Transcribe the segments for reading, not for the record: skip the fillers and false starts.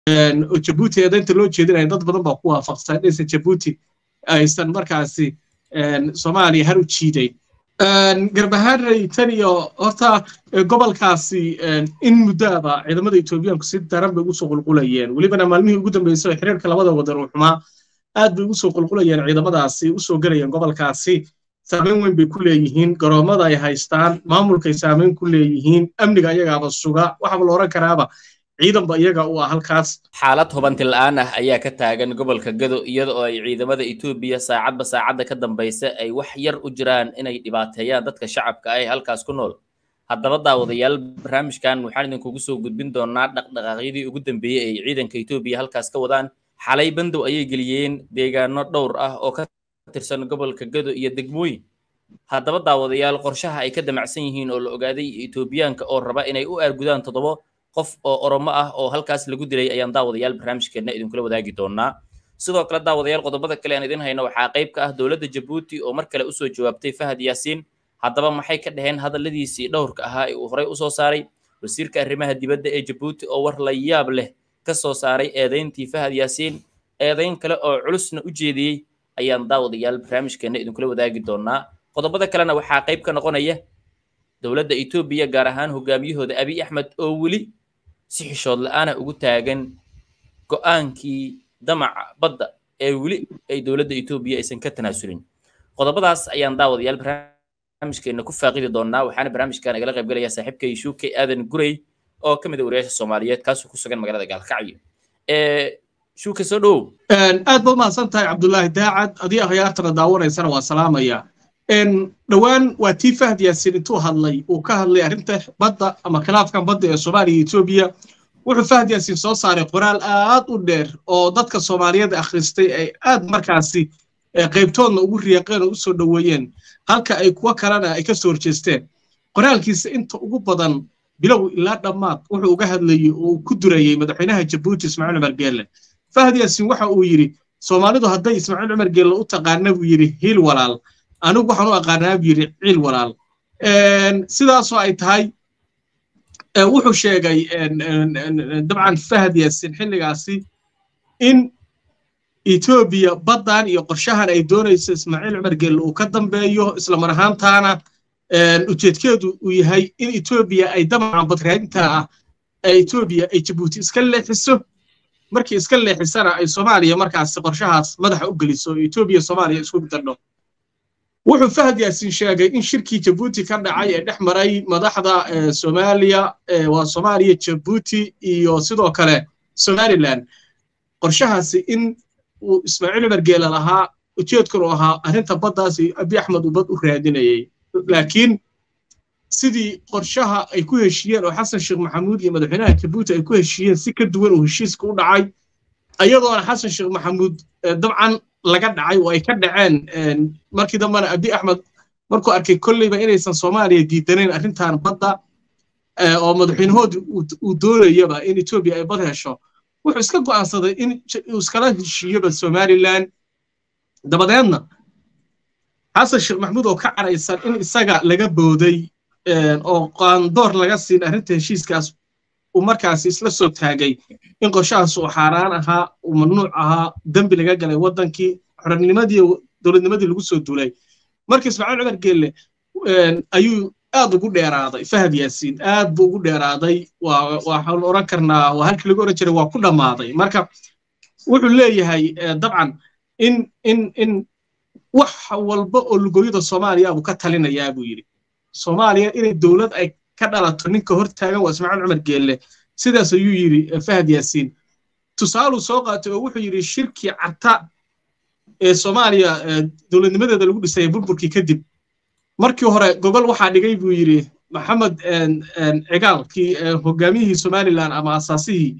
Djibouti inta loo jeedinay dad badan baa ku waafaqsan in Djibouti aysan markaasi Soomaaliya har u jiiday garbahaarey tan iyo horta gobolkaasi in muddaaba ciidamada Itoobiyaanku si daran bay ugu soo qulqulayeen walibana maalmihii ugu dambeysay xiriirka labada wadan uu xumaa aad bay ugu soo qulqulayeen ciidamadaasi u soo galayeen gobolkaasi saameyn weyn bay ku leeyihiin garoomada ay haystaan maamulkay saameyn ku leeyihiin amniga ayagaaba suga waxa la oran karaaba ciidanba iyaga u ah halkaas xaalad hubanti la'aan ah ayaa ka taagan gobolka Gado iyada oo ay ciidamada Itoobiya saacadda ka dambaysa ay wax yar u jiraan inay dhibaateeyaan dadka shacabka ah halkaas ku nool haddaba daawadayaal barnaamijkan waxaan idinkugu soo gudbin doonaa dhaqdhaqaaqyadii ugu dambeeyay ee ciidanka Itoobiya halkaas ka wadaan xalay bandow ayay geliyeen deegaano dhowr ah oo ka tirsan gobolka Gado iyo degmooyin haddaba daawadayaal qorshaha ay ka damacsan yihiin oo la ogaaday Itoobiyaanka oo raba inay u aargudaan todobo qof oo Oromo ah oo halkaas lagu dilay ayaan daawadayaal barnaamijkeena idin kula wadaagi doonaa sidoo kale daawadayaal qodobada kale aan idin hayno waxaa qayb ka ah dawladda Djibouti oo mar kale u soo jawaabtay Fahad Yaasiin haddaba maxay ka dhaheen hadalladiisii dhowrka ahaa ee uu horey u soo saaray wasiirka arrimaha dibadda ee Djibouti oo war la yaab leh ka soo saaray eedayntii Fahad Yaasiin eedayn kale oo culusna u jeediyay ayaan daawadayaal barnaamijkeena idin kula wadaagi doonaa qodobada kalena waxaa qayb ka noqonaya dawladda Itoobiya gaar ahaan hogaamiyahooda Abiy Ahmed oo weli si xishood la'aan ugu taagan go'aankii damaca badda ee weli ay dawladda Itoobiya aysan ka tanaasulin qodobadaas ayaan daawadayaal barnaamijkeena ku faaqidi doonaa waxaana barnaamijkan igala qayb galaya saaxiibkay Shuke Aadan Gurey oo kamid ah wariyaasha Soomaaliyeed kaas oo ku sugan magaalada Gaalkacyo Shuke soo dhow aad baa mahadsantahay Cabdullaahi Daacad adii akhyaartana daawanaysana waa salaamaya dhawaan waa tii Fahad Yaasiin intuu hadlay uu ka hadlay arrinta badda ama khilaafkan badda ee Soomaaliya iyo Itoobiya wuxuu Fahad Yaasiin soo saaray qoraal aad u dheer oo dadka Soomaaliyeed akhristay ay aad markaasi qaybtoodna ugu riiqeen oo u soo dhaweeyeen halka ay kuwa kalena ay ka soo horjeesteen qoraalkiisa inta ugu badan bilow ilaa dhamaad wuxuu uga hadlayay oo ku durayay madaxweynaha Djibouti Ismaaciil Cumar Geelle Fahad Yaasiin waxa uu yiri Soomaalidu hadday Ismaaciil Cumar Geelle u taqaanay buu yiri hiil walaal anigu waxaan u aqaanaa yiri ciil walaal sidaas oo ay tahay wuxuu sheegay dabcan Fahad Yaasiin xilligaasi in Itoobiya badan iyo qorshahan ay doonayso Ismaaciil Cumar Geelle uu ka dambeeyo isla mar ahaantaana ujeedkeedu uu yahay in Itoobiya ay damacan badraadinta ah ee Itoobiya ay Djibouti iska leexiso markii iska leexisana ay Soomaaliya markaas qorshahaas madaxa u geliso Itoobiya Soomaaliya isku darno wuxuu Fahad Yaasiin sheegay in shirkii Djibouti ka dhacay ee dhexmaray madaxda Soomaaliya waa Soomaaliya Djibouti iyo sidoo kale Somaliland qorshahaasi in uu Ismaaciil Cumar Geelle lahaa ujeedkuna ahaa arrinta baddaasi Abiy Ahmed uu bad u raadinayay laakiin sidii qorshaha ay ku heshiyeen oo Xasan Sheekh Maxamuud iyo madaxweynaha Djibouti ay ku heshiyeen si ka duwan oo heshiiska u dhacay ayadoo Xasan Sheekh Maxamuud dabcan laga dhacay oo ay ka dhaceen markii dambana Abiy Ahmed markuu arkay kulliba inaysan Soomaaliya diidaneen arrintan badda oo madaxweynahoodu uu doonayaba in Itoobiya ay bad hesho wuxuu iska go'aansaday in uu iskala heshiiyaba Somaliland dabadeedna Xasan Sheekh Maxamuud oo ka caraysan in isaga laga booday oo qaandoor laga siin arrinta heshiiskaas uu markaas isla soo taagay in qorshahaas uu xaraan ahaa uu mamnuuc ahaa dambi laga galay wadankii xornimadii dawladnimadii lagu soo duulay markii Ismaaciil Cumar Geelle ayuu aad ugu dheeraaday Fahad Yaasiin aad buu ugu dheeraaday waxaan oran karnaa waa halkii lagu oran jiray waa ku dhamaaday marka wuxuu leeyahay dabcan in wax walba oo lugooyada Soomaaliya uu ka talinayaa buu yiri Soomaaliya inay dawlad ay ka dhalato ninka hor taagan waa Ismaaciil Cumar Geelle sidaas ayuu yiri Fahad Yaasiin tusaale soo qaatay oo wuxuu yiri shirkii Carta ee Soomaaliya dawladnimadeeda lagu dhisay burburkii kadib markii hore gobol waxa dhigay buu yiri Maxamed Cigaal kii hogaamiyihii Somaliland ama asaasihii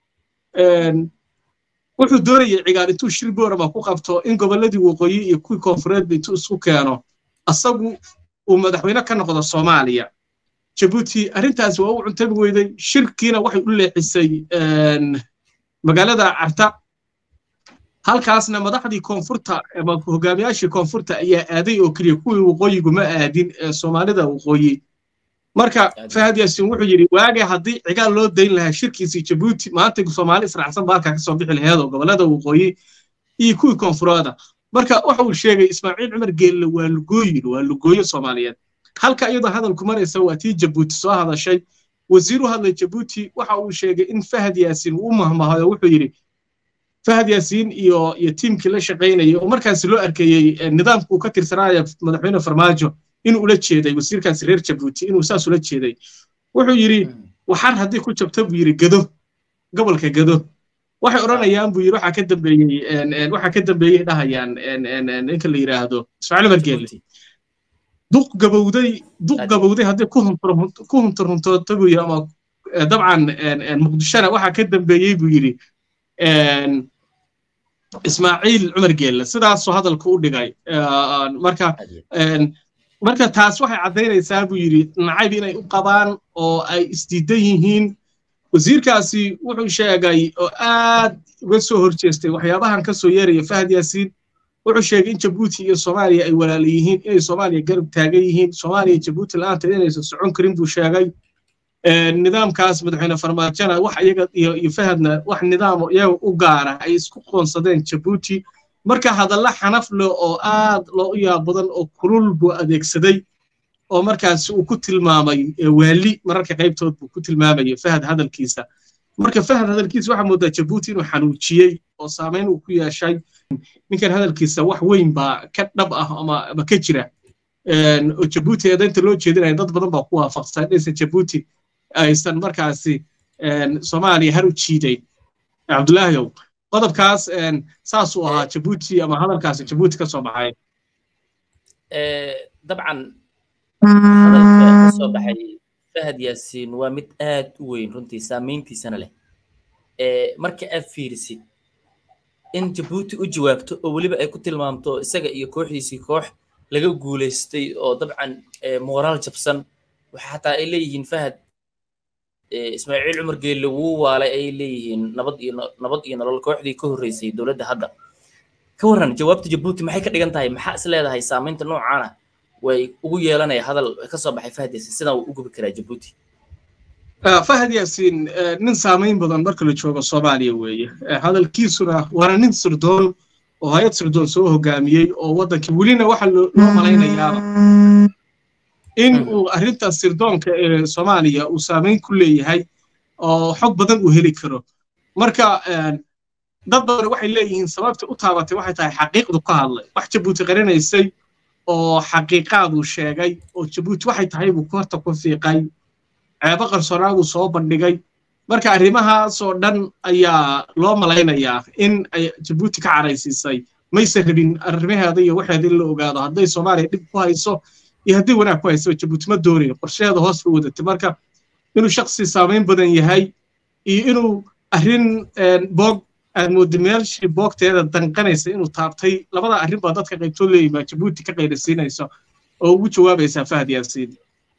wuxuu doonayay Cigaal intuu shir boorama ku qabto in goboladii waqooyi iyo kuwii koonfureed intuu isku keeno asagu uu madaxweyne ka noqdo Soomaaliya Djibouti arrintaas waa uu cuntabi weyday shirkiina waxay u leexisay magaalada Carta halkaasna madaxdii koonfurta ama hogaamiyaashii koonfurta ayaa aaday oo kaliya kuwii waqooyigu ma aadin Soomaalida waqooyi marka Fahad Yaasin wuxuu yiri waaga hadii cigaal loo deyn lahaa shirkiisii Djibouti maanta Soomaali israacsan baalka ka soo bixi lahayd oo gobolada waqooyi iyo kuwii koonfurada marka waxa uu sheegay Ismaaciil Cumar Geelle waa lugooyo Soomaaliyeed halka iyadoo hadalku maraysa waa tii Djibouti soo hadashay wasiiru hadlay Djibouti waxa uu sheegay in Fahad Yaasin uu mahmahayo wuxuu yiri Fahad Yaasin iyo tiimkii la shaqeynayay oo markaas loo arkayay nidaamku ka tirsanaya madaxweyne Farmaajo inuu la jeeday wasiirkaas reer Djibouti inuu saas ula jeeday wuxuu yiri waxaan hadii ku jabto buu yiri Gado gobolka Gado waxay oranayaan buu yiri waxa ka dambeeyay dhahayaan inka la yiraahdo Ismaaciil Cumar Geelle duq gabowday hadii ku hunturunto tagu ama dabcan Muqdishona waxa ka dambeeyay buu yiri Ismaaciil Cumar Geelle sidaas oo hadalku u dhigay marka taas waxay cadeynaysaa buu yiri nacayb inay u qabaan oo ay isdiidan yihiin wasiirkaasi wuxuu sheegay oo aad uga soo horjeestay waxyaabahan ka soo yeeraya Fahad Yaasin wuxuu sheegay in Djibouti iyo Soomaaliya ay walaal yihiin inay Soomaaliya garab taagan yihiin Soomaaliya iyo Djibouti la'aanta inaysan socon karin buu sheegay nidaamkaas madaxweyne Farmaajona wax iyaga iyo Fahadna wax nidaam iyaga u gaara ay isku qoonsadeen Djibouti marka hadalla xanaf leh oo aad loo yaab badan oo kulul buu adeegsaday oo markaas uu ku tilmaamay waali mararka qaybtood buu ku tilmaamay Fahad hadalkiisa marka Fahad hadalkiisa waxa moodaa Djibouti inuu xanuujiyay oo saameyn uu ku yeeshay ninkan hadalkiisa wax weyn baa ka dhab ah ama ka jira oo Djibouti inta loo jeedinayo dad badan baa ku waafaqsan in Djibouti aysan markaasi Soomaaliya har u jiiday Cabdullaahi qodobkaas saas uu ahaa Djibouti ama hadalkaas Djibouti ka soo baxay dabcan hadalka ka soo baxay Fahad Yaasin waa mid aad u weyn runtii saameyntiisana leh marka aad fiirisid in Djibouti u jawaabto oo waliba ay ku tilmaamto isaga iyo kooxdiisii koox laga guuleystay oo dabcan moral jabsan waxa xataa ay leeyihiin Fahad Ismaaciil Cumar Geelle wuu waalay ay leeyihiin nabad iyo nolol kooxdii ka horeysay dawladda hadda ka waran jawaabta Djibouti maxay ka dhigan tahay maxaa is leedahay saameynta noocan ah way ugu yeelanaya hadal ka soo baxay Fahad Yaasin sida uu ugu bikraa Djibouti Fahad Yaasin nin saameyn badan marka la joogo Soomaaliya weeye hadalkiisuna waa nin sirdoon oo hay'ad sirdoon soo hogaamiyay oo waddanka welina waxa loo malaynayaa in uu arrinta sirdoonka ee Soomaaliya uu saameyn ku leeyahay oo xog badan uu heli karo marka dad badan waxay leeyihiin sababta u taabatay waxay tahay xaqiiqdu ka hadlay wax Djibouti qarinaysay oo xaqiiqadu sheegay oo Djibouti waxay tahay buu korta ku fiiqay ceeba qarsoonaagu soo bandhigay marka arrimahaas oo dhan ayaa loo malaynayaa in ay Djibouti ka caraysiisay maysan rabin arrimaheeda iyo waxeeda la ogaado hadday Soomaaliya dib ku hayso iyo haddii wanaag ku hayso Djibouti ma doonayo qorsheeda hoos u wadatay marka inuu shakhsi saameyn badan yahay iyo inuu arrin boog aad moodo meelshii boogteeda danqanaysa inuu taabtay labada arrin baa dadka qaybtood leeyihiin Djibouti ka qaydasiinayso oo ugu jawaabaysa Fahad Yaasin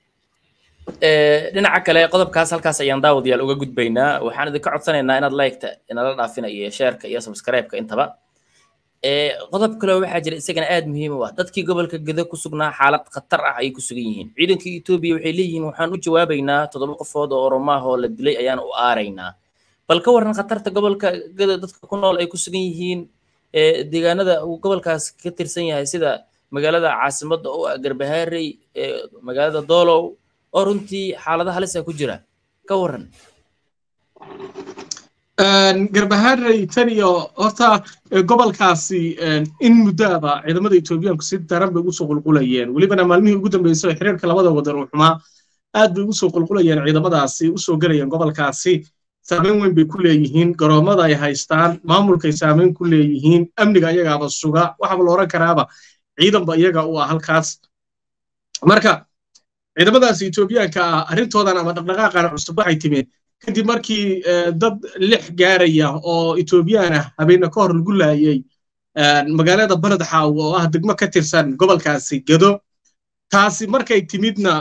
dhinaca kale qodobkaas halkaas ayaan daawadayaal uga gudbaynaa waxaan idinka codsanaynaa inaad like-ta inala dhaafinayo share-ka iyo subscribe-ka intaba qodob kale waxaa jira isagana aad muhiim u ah dadkii gobolka Gado ku sugnaa xaalad khatar ah ay ku sugan yihiin ciidanka Itoobiya waxay leeyihiin waxaan u jawaabaynaa 7 qofood oo Oromaha oo la dilay ayaan u aaraynaa bal ka waran khatarta gobolka Gado dadka ku nool ay ku sugan yihiin deegaanada uu gobolkaas ka tirsan yahay sida magaalada caasimadda oo Garbaharey magaalada Doolow oo runtii xaaladaha halis ah ku jira ka waran Garbaharey taniyo horta gobolkaasi in muddaaba ciidamada Itoobiyaanku si daran bay ugu soo qulqulayeen walibana maalmihii ugu dambeysay xiriirka labada wadan uu xumaa aad bay ugu soo qulqulayeen ciidamadaasi u soo galayeen gobolkaasi saameyn weyn bay ku leeyihiin garoomada ay haystaan maamulkay saameyn ku leeyihiin amniga iyagaaba suga waxa la oran karaaba ciidanba iyaga u ah halkaas marka ciidamadaasi Itoobiyaanka arrintoodan ama dhaqdhaqaaqan cusub waxay timid kadib markii dad 6 gaaraya oo Itoobiyaan ah habeen ka hor lagu laayay magaalada Balad Xaawo oo ah degmo ka tirsan gobolkaasi Gado taasi markay timidna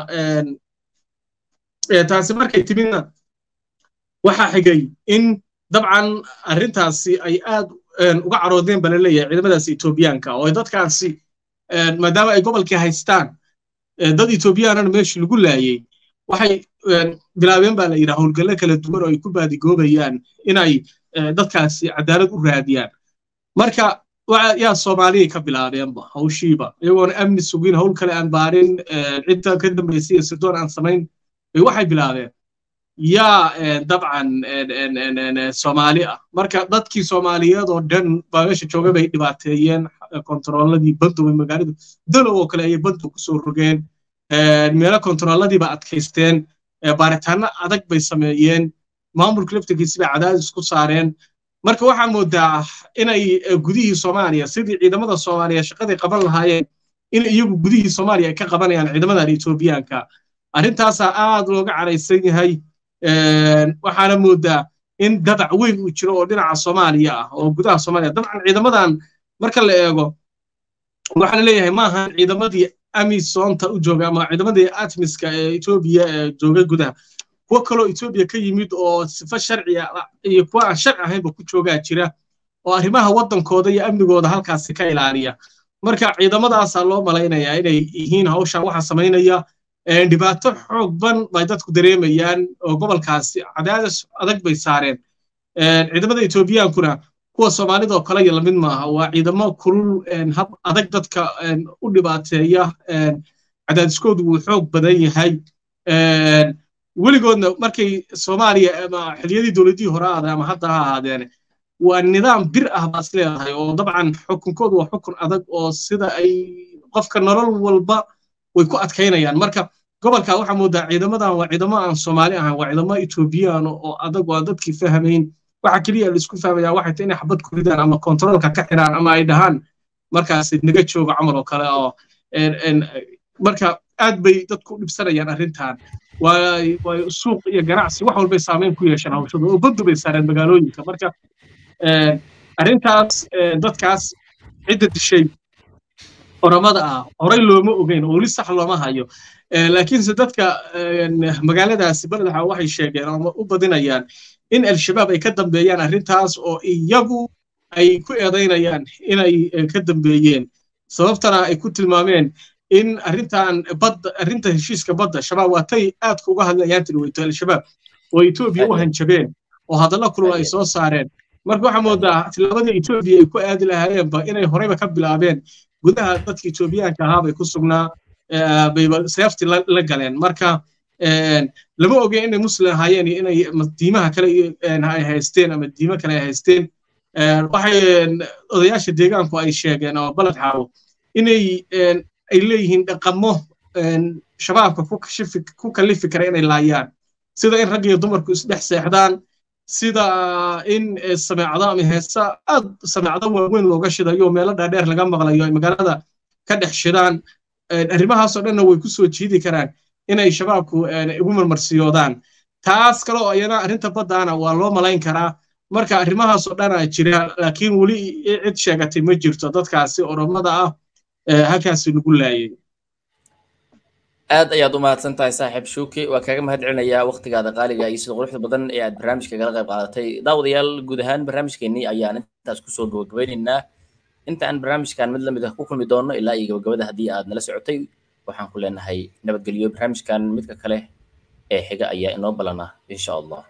waxa xigay in dabcan arrintaasi ay aad uga caroodeen bal leeyahay ciidamadaasi Itoobiyaanka oo dadkaasi maadaama ay gobolkii haystaan dad Itoobiyaan meesha lagu laayay waxay bilaabeen baa la yidhaha howlgalle kala duwan oo ay ku baadigoobayaan inay dadkaasi cadaalad u raadiyaan marka yaa soomaaliyay ka bilaabeenba hawshiiba iyagoona amni sugin hawl kale aan baarin cidda ka dambaysay iyo sidoon aan samayn bay waxay bilaabeen yaa dabcan soomaali ah marka dadkii soomaaliyeed oo dhan baa meesha jooga bay dhibaateeyeen kontarooladii bandow magaaladu dalow oo kale ayay bandow kusoo rogeen meelo kontarooladiiba adkaysteen baaritaano adag bay sameeyeen maamulka laftarkiisi bay cadaadis ku saareen marka waxaa moodaa inay gudihii Soomaaliya sidii ciidamada Soomaaliya shaqadii qaban lahaayeen in iyagu gudihii Soomaaliya ay ka qabanayaan ciidamada Etoobiyaanka arrintaas aad looga caraysan yahay waxaana moodaa in dadac weyn uu jiro oo dhinaca Soomaaliya ah oo gudaha Soomaaliya dabcan ciidamadan marka la eego waxaan leeyahay ma aha ciidamadii amisoonta u jooga ama ciidamadii atmiska ee Etoobiya jooga gudaha kuwa kaloo Etoobiya ka yimid oo sifa sharci ah iyo kuwa aan sharci ahaynba ku jooga jira oo arrimaha wadankooda iyo amnigooda halkaas ka ilaaliya marka ciidamadaas loo malaynayaa inay yihiin hawshan waxa sameynaya dhibaato xoog badan bay dadku dareemayaan oo gobolkaasi cadaadis adag bay saareen ciidamada Etoobiyaankuna kuwa Soomaalida oo kale la mid maaha waa ciidamo kulul hab adag dadka u dhibaateeya cadaadiskoodu wuu xoog badan yahay weligoodna markay Soomaaliya ama xiliyadii dawladii hore ama hadda ha ahaadeen waa nidaam bir ah baas leedahay oo dabcan xukunkoodu waa xukun adag oo sida ay qofka nolol walba way ku adkaynayaan marka gobolka waxa moodaa ciidamadan waa ciidamo aan Soomaali ahaan waa ciidamo Etoobiyaan oo adag oo dadkii fahmayn waxa kaliya la isku fahmaya waxa tahay in xabad ku ridaan ama controlka ka xiraan ama ay dhahaan markaas naga joogo amal oo kale oo marka aad bay dadku dhibsanayaan arrintan way suuq iyo ganacsi wax walba saameyn ku yeeshaan hawshooda oo baddu bay saareen magaalooyinka marka arrintaas dadkaas cidda dishay oramada ah horay looma ogeyn oo wali sax looma hayo laakiin dadka magaaladaasi baladaha waxay sheegeen ama u badinayaan in al-shabaab ay ka dambeeyaan arrintaas oo iyagu ay ku eedaynayaan inay ka dambeeyeen sababtana ay ku tilmaameen in arrinta heshiiska badda shabaab waatay aad uga hadlayaan tilweyto al-shabaab oo Etoobiya u hanjabeen oo hadalla kulul ay soo saareen marka waxa moodaa tilaabada Etoobiya ay ku aadi lahaayeenba inay horeyba ka bilaabeen gudaha dadka Etoobiyaanka ahaa bay ku sugnaa bay seefti la galeen marka lama ogeyn inay muslim ahaayeen inay diimaha kale ay haysteen ama diimo kale ay haysteen waxay odayaasha deegaanku ay sheegeen oo balad xaawo inay ay leeyihiin dhaqamo shabaabka ku kalifi kara inay laayaan sida in rag iyo dumarku isdhex seexdaan sida in sameecado ama heesa aad sameecado waaweyn looga shidayo meelo dhaadheer laga maqlayo ay magaalada ka dhex shidaan arrimahaas oo dhanna way ku soo jiidi karaan inay shabaabku ugu marmarsiyoodaan taas kale oo ayana arrinta baddaana waa loo malayn karaa marka arrimahaas oo dhan jira laakiin wali cid sheegatay ma jirto dadkaasi oromada ah halkaasi lagu laayay aad ayaad u mahadsan tahay saaxiib Shuki waa kaaga mahadcelinayaa waqtigaada qaaliga iyo sida quruxda badan ee aad barnaamijka kala qayb qaadatay daawadayaal guud ahaan barnaamijkeennii ayaan intaas ku soo gabagabeynaynaa inta aan barnaamijkan mid lamid ah ku kulmi doono ilaa iyo gabagabada haddii aad nala socotay waxaan ku leenahay nabadgelyo barnaamijkan midka kale ee xiga ayaa inoo balana insha Allah